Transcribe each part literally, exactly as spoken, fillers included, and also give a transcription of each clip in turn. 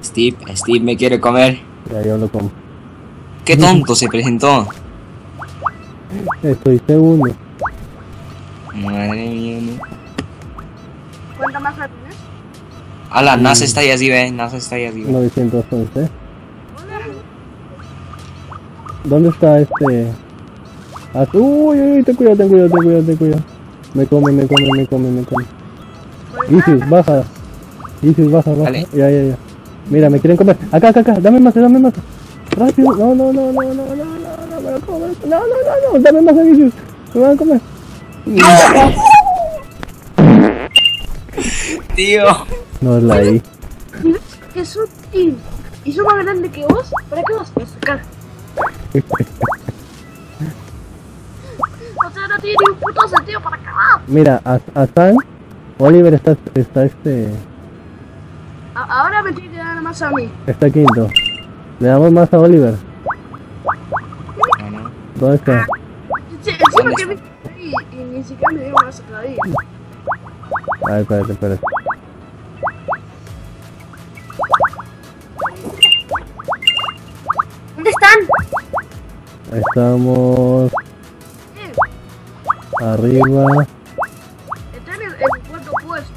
Steve, Steve me quiere comer. Ya, yo lo como. Qué tonto se presentó. Estoy segundo. Madre mía, no. ¿Cuánto más la tienes? A la NASA está ahí así, ve. NASA está ahí así, ve. novecientos once. ¿Dónde está este? Ah, uy, uy, ten cuidado, ten cuidado, ten cuidado, ten cuidado. Me come, me come, me come, me come. Isis, baja. Isis, baja, baja. Vale. Ya, ya, ya. Mira, me quieren comer. Acá, acá, acá. Dame más, dame más. Rápido. No, no, no, no, no, no, no, no, me lo como. No, no, no, no. Dame más, Isis. Me van a comer. Tío. No es la I. ¡Qué sutil! ¿Y son más grande que vos? ¿Para qué vas a sacar? O sea, no tiene ni un puto sentido para acabar. Mira, a, a San, Oliver está, está este, A- ahora me tiene que dar más a mí. está quinto. Le damos más a Oliver. No, no. ¿Dónde está? Sí, encima que me y, y ni siquiera me dio una todavía. A ver, espérate, espérate. ¿Dónde están? Estamos Eh, arriba. están en el, en el cuarto puesto.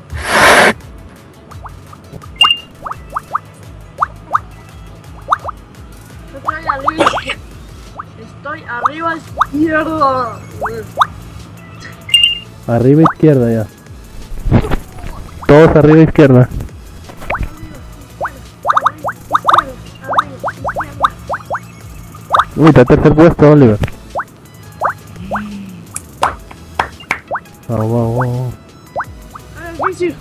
Yo estoy arriba. Estoy arriba izquierda. Arriba izquierda ya. Todos arriba izquierda. Uy, está tercer puesto, Oliver. Vamos, vamos, vamos. Sí,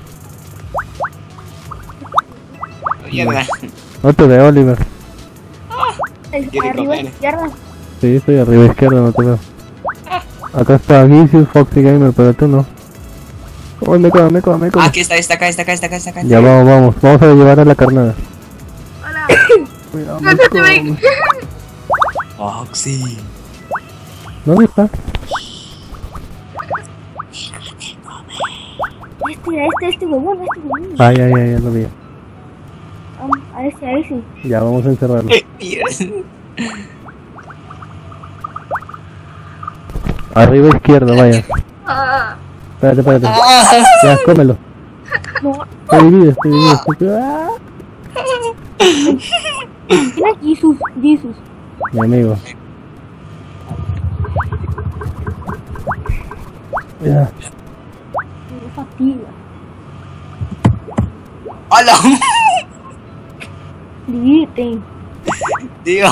Mierda. No te veo, Oliver. Quiere arriba comer. izquierda. Sí, estoy arriba izquierda, no te veo. Acá está Vicious, Foxy Gamer, pero tú no. Uy, me come, me come, me come. Ah, aquí está, está acá, está acá, está acá, está acá. Ya vamos, vamos. Vamos a llevar a la carnada. Hola. Cuidado, No, me no te come. ven. Foxy. ¿Dónde está? Este, este, este huevón, este huevón. Ah, ya, ya, ya lo vi. Um, a ese, a ese. Ya, vamos a encerrarlo. Arriba izquierda, vaya. Ah, Espérate, espérate. Ah. Ya, cómelo. no. Te divides, te divides. te- ¡Ah! ¿Quién es Jesus? Jesus. Mi amigo. Ya. Me fatiga. ¡Hola! Divirte. Tío.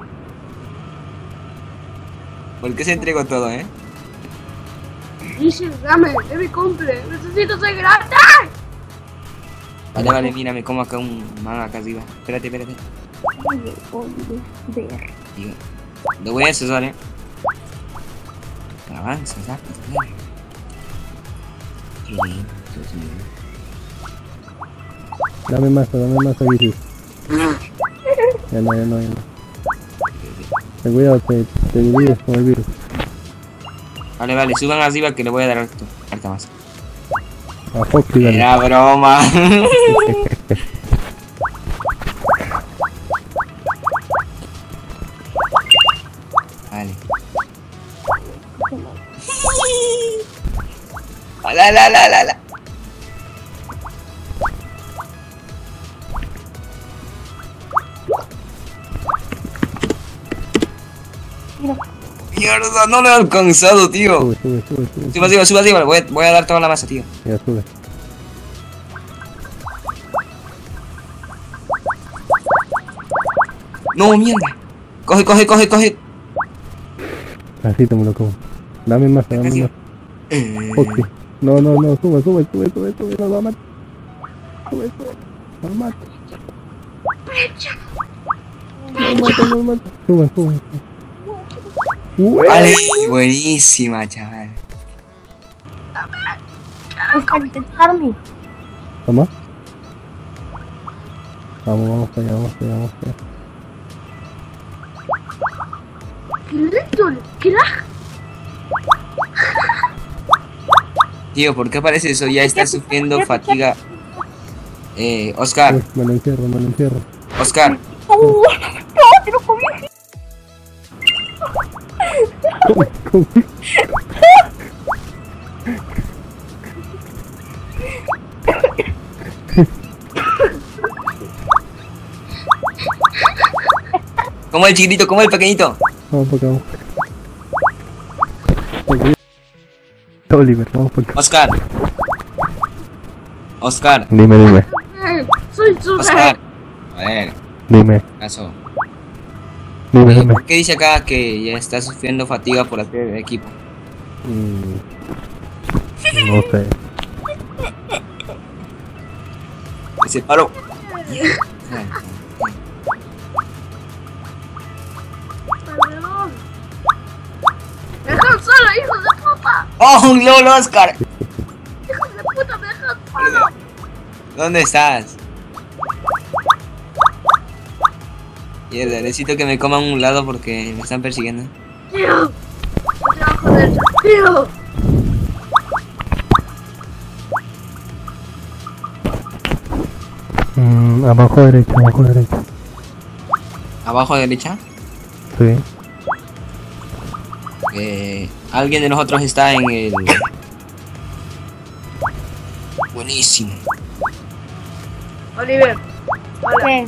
¿Por qué se entregó todo, eh? Jesus, dame, es mi cumple. Necesito ser grande. Vale, vale, mira, me como acá un man acá arriba. Espérate, espérate. Oye, oye, ver. Tío. Lo voy a asesor, eh. Avanza, rápido, dale. Qué lindo, Dios mío. Dame más, dame más a Vicious. Ya no, ya no, ya no. Ten cuidado, te, te divides con el virus. Vale, vale, suban arriba que le voy a dar esto. Ahorita más. A Foxy, dale. Era broma. Vale. La la la la la. Mierda, no lo he alcanzado, tío. Sube, sube, sube, sube. Suba, suba, suba, suba. Voy a, voy a dar toda la masa, tío. Ya sube. No, mierda. Coge, coge, coge, coge. Así te me lo como. Dame más, dame más. Foxy. No, no, no, sube, sube, sube, sube, sube. Nos va a matar. Sube, sube. Nos mata. Nos mata, nos mata. Sube, sube. Uy. Vale, buenísima, chaval. Es para intentarme. Toma. Vamos, vamos para allá, vamos para allá, vamos para allá. ¡Qué lento! ¡Qué lag! Tío, ¿por qué aparece eso? Ya está sufriendo fatiga. Eh, Oscar, Uy, me lo encierro, me lo encierro. Oscar. ¡Uh! ¡No! ¡Te lo comí! ¿Cómo? ¿Cómo? Como el chiquitito, como el pequeñito. Vamos para acá, vamos para acá. Oliver, vamos para acá. Oscar. Oscar. Dime, dime, Eh, Soy su Oscar. A ver, dime, caso. dime, Eh, dime. ¿Por qué dice acá que ya está sufriendo fatiga por hacer equipo? Mm, no sé. Se paró. Perdón. ¡Dejan solo, hijos de puta! ¡Oh, un LOL, Oscar! ¡Hijos de puta, me dejan solo! ¿Dónde estás? Mierda, necesito que me coman un lado porque me están persiguiendo. ¡Tío! ¡No te vas a joder! ¡Tío! Mm, abajo derecha, abajo derecha. Abajo a derecha. Sí. Eh, alguien de nosotros está en el... Buenísimo. Oliver. Hola. ¿Qué?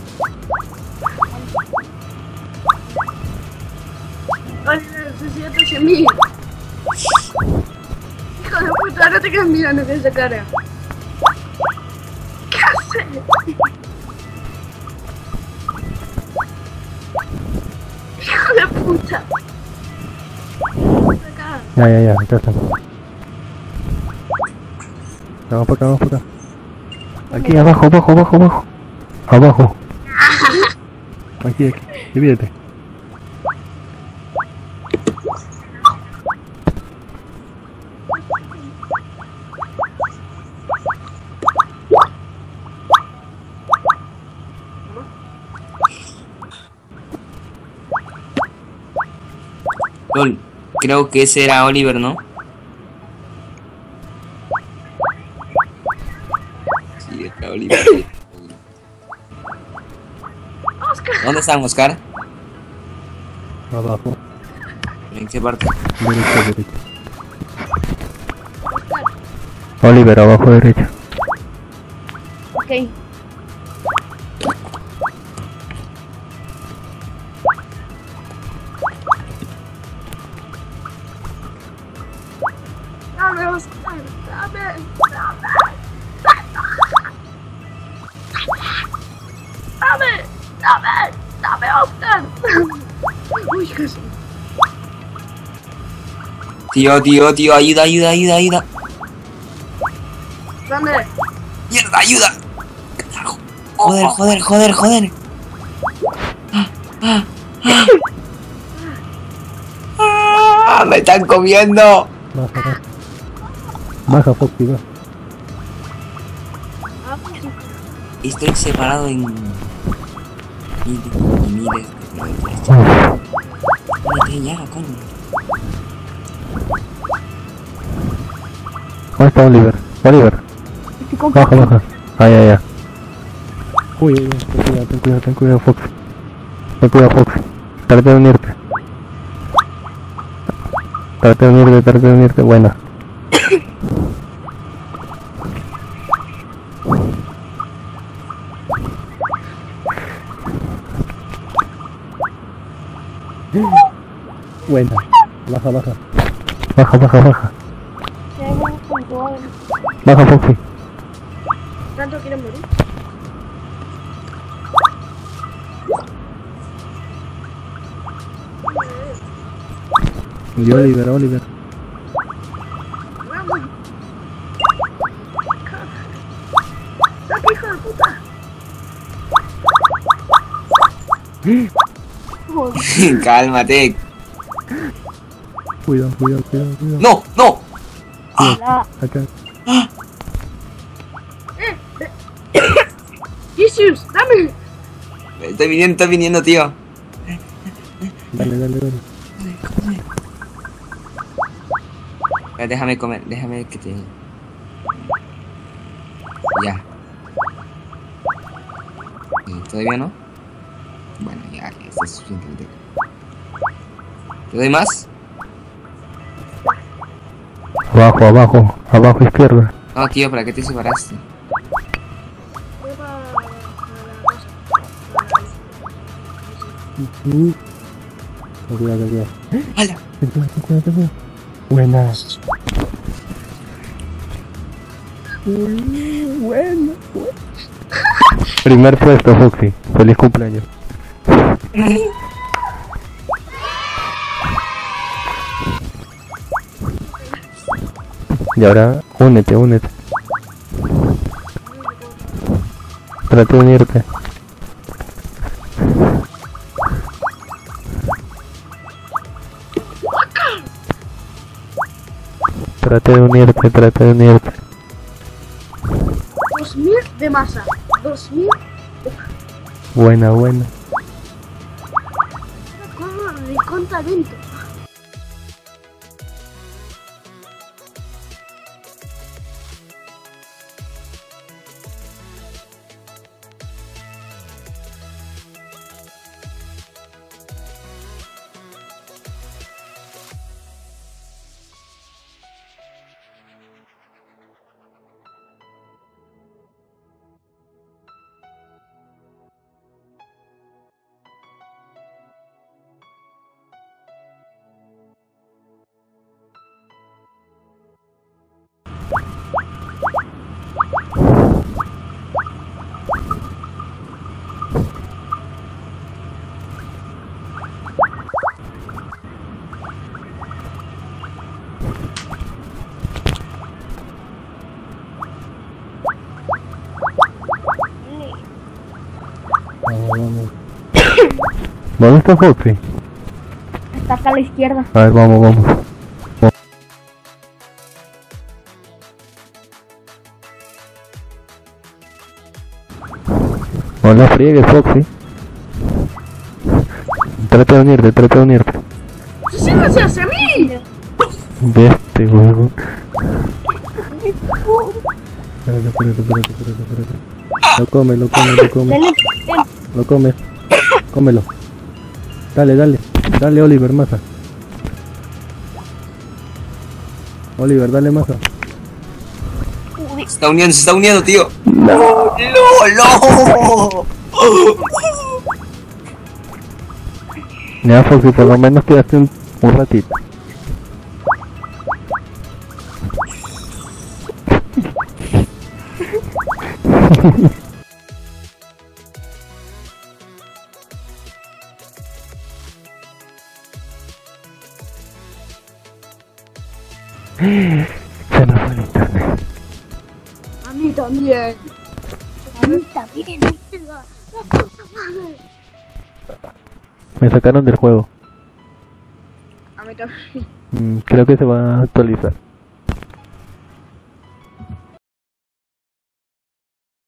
Oliver, se siente hacia mí. Hijo de puta, no te quedas mirando con esa cara. ¿Qué haces? Hijo de puta. Ven acá. Ya, ya, ya, acá está. Vamos para acá, vamos para acá. Aquí, abajo, abajo, abajo, abajo. Abajo. Aquí, aquí. Divídete. LOL, creo que ese era Oliver, ¿no? Sí, era Oliver. Oscar. ¿Dónde están, Oscar? Abajo. ¿En qué parte? Derecha, derecha. Oliver, abajo derecha. Ok. Dame, Oscar. Dame. Dame. Dame. Dame. Dame, Oscar. Uy, casi. Tío, tío, tío, ayuda, ayuda, ayuda, ayuda. Dame. ¡Mierda, ayuda! Joder, joder, joder, joder. ¡Ah! ¡Me están comiendo! Baja, baja. Baja, Foxy, baja. Estoy separado en miles y miles de flechas. Únete ya, coño. ¿Dónde está Oliver? Oliver. Estoy con Baja, baja. Ah, ya, ya. Uy, uy, uy, ten cuidado, ten cuidado, ten cuidado, Fox. Ten cuidado, Fox. Trata de unirte. Trata de unirte, trata de unirte. Buena. Buena. Baja, baja. Baja, baja, baja. Tengo control. Baja, Foxy. ¿Tanto quieren morir? Y Oliver, Oliver. Vamos. ¡Saca, hijo de puta! Cálmate. Cuidado, cuidado, cuidado, cuidado. ¡No, no! Hola. Acá. ¡Jesus! ¡Dame! Estoy viniendo, estoy viniendo, tío. Dale, dale, dale. Ya, déjame comer, déjame que te... Ya. Eh, ¿Todavía no? Bueno, ya, ya está suficiente. ¿Te doy más? Abajo, abajo, abajo izquierda. No, tío, ¿para qué te separaste? Voy para, para la casa. Mm. Ten cuidado, ten cuidado. ¡Hala! Ten cuidado, ten cuidado, ten cuidado. Buena. Uy, bueno, bueno. Primer puesto, Foxy. Feliz cumpleaños. Y ahora, únete, únete. Trata de unirte. Trata de unirte, trata de unirte. dos mil de masa. dos mil. Buena, buena. Corre, con talento. Vamos, vamos. ¿Dónde está Foxy? Está acá a la izquierda. A ver, vamos, vamos. No la friegues, Foxy. Trata de unirte, trata de unirte. ¡Siéntase hacia mí! De este juego. Espérate, espérate, espérate, espérate, espérate. Lo come, lo come, lo come. Dale, ven. Lo comes. Cómelo. Dale, dale. Dale, Oliver, masa. Oliver, dale masa. Se está uniendo, se está uniendo, tío. ¡No! ¡No! ¡No! Ya, Foxy, por lo menos quedaste un, un ratito. Se nos fue el internet. A mí también. A mí también. La puta madre. Me sacaron del juego. A mí también. Mm, creo que se va a actualizar.